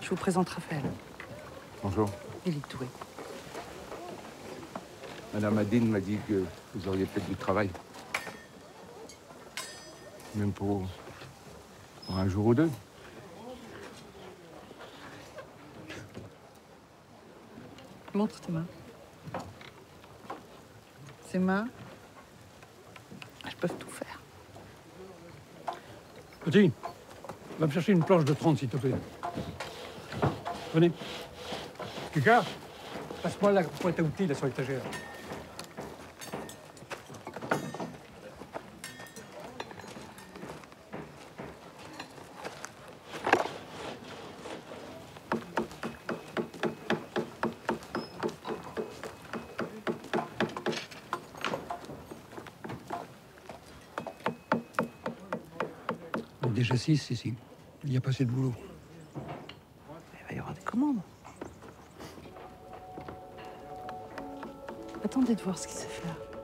Je vous présente Raphaël. Bonjour. Élite Touré. Madame Adine m'a dit que vous auriez peut-être du travail. Même pour un jour ou deux. Montre tes mains. Ces mains, elles peuvent tout faire. Petit, va me chercher une planche de 30, s'il te plaît. Venez. Kika, passe-moi la boîte à outils, là, sur l'étagère. On est déjà 6 ici. Il n'y a pas assez de boulot. Il va y avoir des commandes. Attendez de voir ce qu'il sait faire.